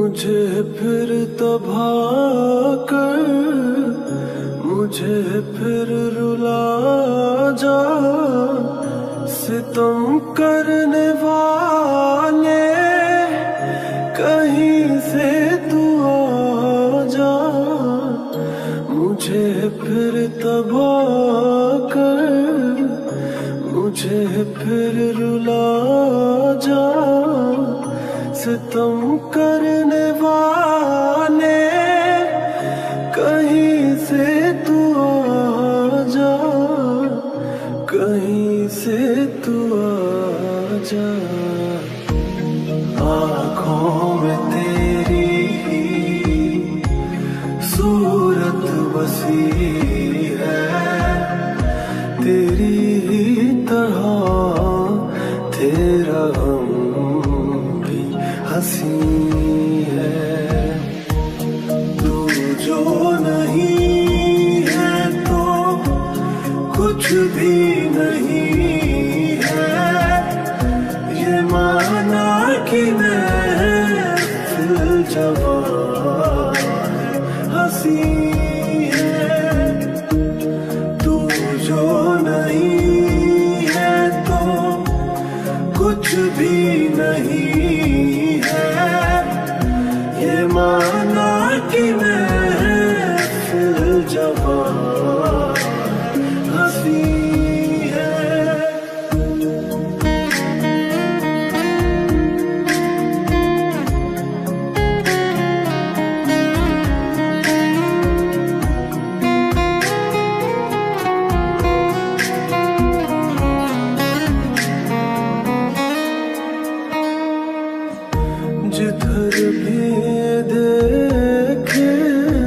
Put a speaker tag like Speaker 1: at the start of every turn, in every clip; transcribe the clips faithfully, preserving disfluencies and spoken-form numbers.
Speaker 1: मुझे फिर तबाह कर, मुझे फिर रुला जा। सितम करने वाले कहीं से तू आ जा। मुझे फिर तबाह कर, मुझे फिर रुला जा। सितम करने वाले कहीं से तू आ जा, कहीं से तू आ जा। आँखों में तेरी सूरत बसी है, तेरी ही तरह तेरा हम भी हंसी है। तू जो नहीं है तो कुछ भी नहीं है, ये माना कि मैं दिल जवां हंसी है। तू जो नहीं है तो कुछ भी नहीं है, ये माना कि मैं दिल जवां हंसी है। जिधर भी देखे,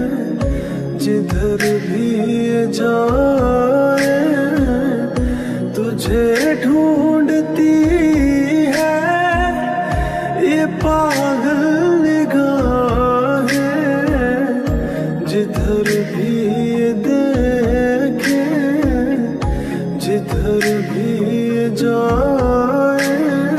Speaker 1: जिधर भी जाए, तुझे ढूंढती है ये पागल निगाहें। जिधर भी देखे, जिधर भी जाए,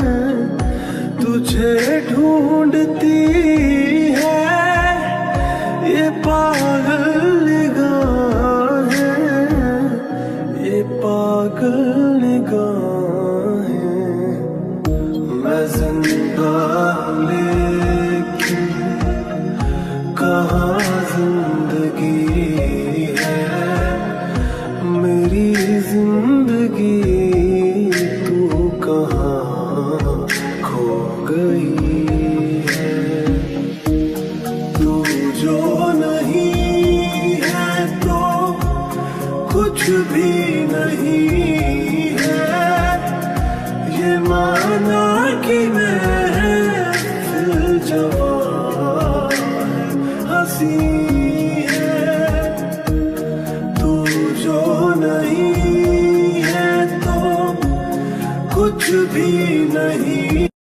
Speaker 1: तुझे ढूंढती है ये पागल निगाहें, ये पागल निगाहें। मैं जिंदा लेकिन कहाँ जिंदगी है, मेरी जिंदगी तू कहाँ खो गई है। तू जो नहीं है तो कुछ भी नहीं है, ये माना कि मैं दिल जवां हंसी है। तू जो नहीं है तो कुछ भी नहीं